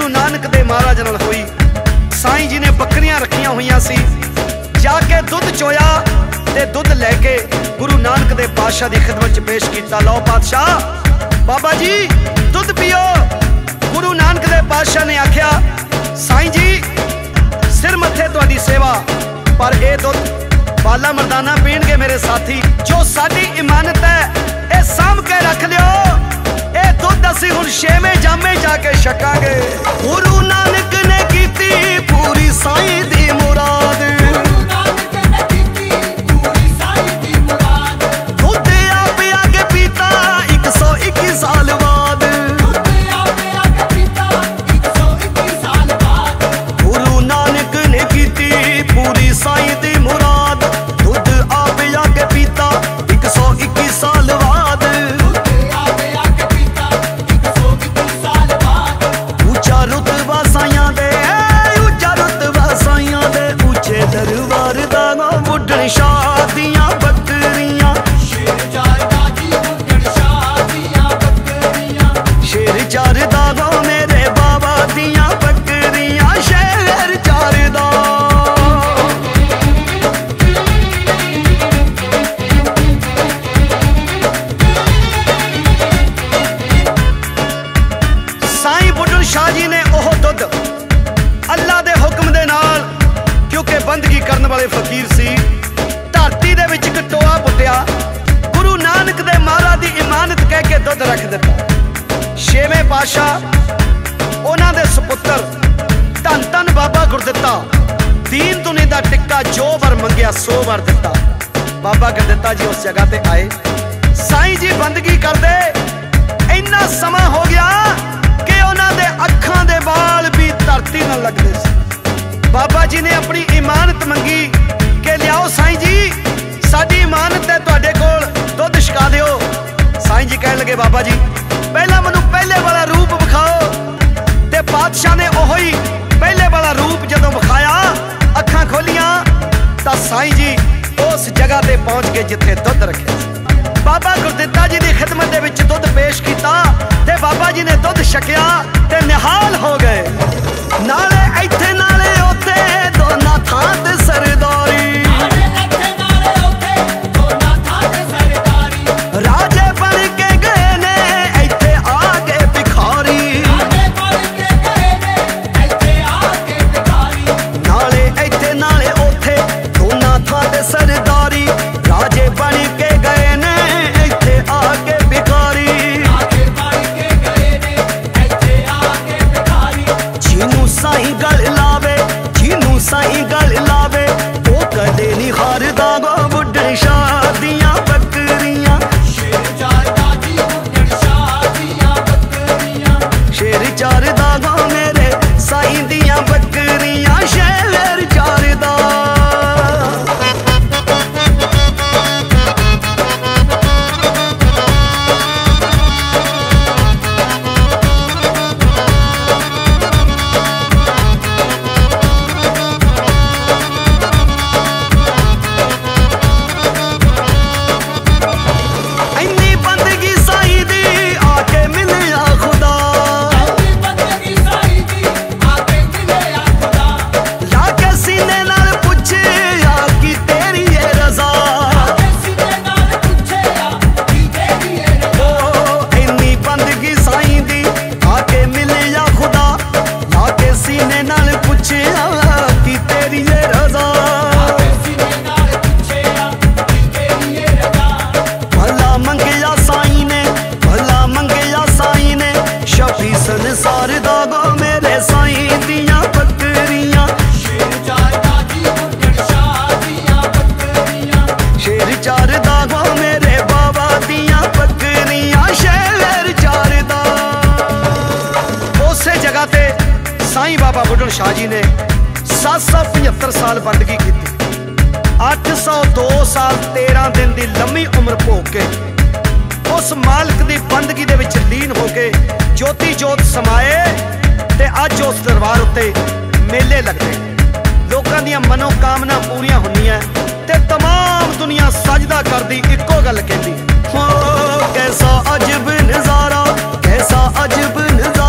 नानक दे महाराज नाल होई। साईं जी ने बकरियां रखियां हुई सी, जाके दुध चोया ते दुध लैके गुरु नानक दे पातशाह दी खिदमत च पेश किया। लो पातशाह बाबा जी दुध पियो। गुरु नानक दे पातशाह ने आख्या साईं जी सिर मथे तुहाडी सेवा, पर यह दुध बाला मर्दाना पीणगे मेरे साथी। जो साडी इमानत है ये साम के रख लियो, ये दुध असी हुण छेवें जामे जाके छकांगे। गुरु नानक ने कीती पूरी साईं दी मुराद, दुध आप आके पीता 121 साल बाद। गुरु नानक ने कीती पूरी साईं दी मुराद, दुध आप आके पीता 121 साल बाद। ऊंचा रुतबा साइयां दे, ऊंचा रुतबा साइयां दे, ऊंचे दरबार दा बुढ़न शाह दियां बकरियां। शेर चार दा मेरे बाबा दियां बकरियां, शेर चार दा। साईं बुढ़न शाह जी ने ओह दुध अल्लाह दे हुक्म दे नाल, क्योंकि बंदगी करने वाले फकीर सी, धरती दे विच इक टोआ पुट्टिया। गुरु नानक दे महाराज दी इमानत कह के दुध रख दिता। छेवें पातशाह उन्हां दे सपुत्तर धन धन बाबा गुरदित्ता, दीन दुनी दा टिक्का जो वर मंगिया 100 बार दिता। बाबा गुरदित्ता जी उस जगह ते आए, साईं जी बंदगी करदे इन्ना समा हो गया कि उन्हां दे अखां दे बाल भी धरती नाल लगदे सी। बाबा जी ने अपनी इमानत मंगी कि लियाओ साईं जी साडी इमानत है, तुहाडे कोल दुध छका दिओ। साईं जी कहन लगे बाबा जी पहला मैनू पहले वाला रूप विखाओ। ते पातशाह ने ओही पहले वाला रूप जदों विखाया, अखां खोलियां तां साईं जी उस जगह ते पहुंच गए जिथे दुध रखे। बाबा गुरदित्ता जी की खिदमत दे विच दुध पेश किया ते बाबा जी ने दुध छकिया ते निहाल हो गए। नाले इत्थे नाले उत्थे दोना थां ते सरदारी, राजे बन के गए ने इत्थे आके भिखारी। नाले इत्थे नाले उत्थे दोना थां ते सरदारी, राजे बन के गए ने इत्थे आके भिखारी। जिनू साईं गल लावे, जिनू साईं गल लावे, वो कदे नहीं हारदा गो बुढ़न शाह दियां बकरियां। शेर चार दा गो मेरे साईं दियां बकरियां, शेर चार दा। इन्नी बंदगी साईं दी आके मिलिया खुदा, लाके सीने नाल पुछया कि तेरी ये रज़ा। इन्नी बंदगी साईं दी आके मिलिया खुदा, लाके सीने नाल पुछया कि तेरी ये रज़ा। भला मंगिया साईं ने, भला मंगिया साईं ने, शफी संसार दा गो मेरे साईं दियां बकरियां। शेर चार दा गो मेरे बाबा दियां बकरियां, शेर चार दा। उसे जगह ते साईं बाबा बुढ़न शाह जी ने 775 साल बंदगी की। 802 साल 13 दिन की लंबी उम्र भोग के उस मालिक की बंदगी दे विच लीन हो के ज्योति जोत समाए ते अज उस दरबार उत्ते मेले लगते, लोगों दी मनोकामना पूरियां होंदियां ते तमाम दुनिया सजदा करदी इक्को गल कहंदी, हो कैसा अजब नज़ारा, कैसा अजब नज़ारा।